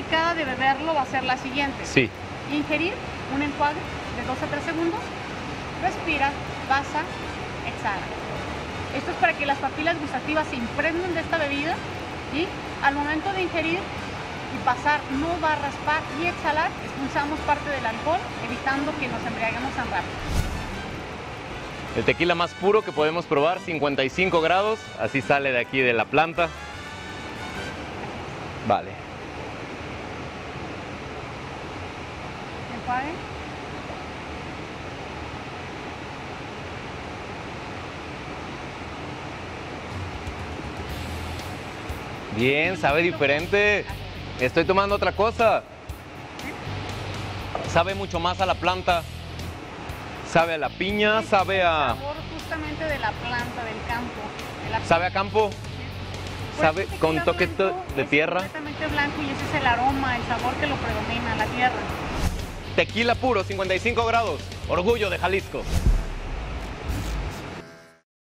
indicada de beberlo va a ser la siguiente. Sí. Ingerir un enjuague de 2 a 3 segundos, respira, pasa, exhala. Esto es para que las papilas gustativas se impregnen de esta bebida y al momento de ingerir y pasar no va a raspar y exhalar, expulsamos parte del alcohol, evitando que nos embriaguemos tan rápido. El tequila más puro que podemos probar, 55 grados, así sale de aquí de la planta. Vale. Enjuague. Bien, sabe diferente. Estoy tomando otra cosa. Sabe mucho más a la planta. Sabe a la piña, sabe a... El sabor justamente de la planta, del campo. ¿Sabe a campo? ¿Sabe con toque de tierra? Es completamente blanco y ese es el aroma, el sabor que lo predomina, la tierra. Tequila puro, 55 grados. Orgullo de Jalisco.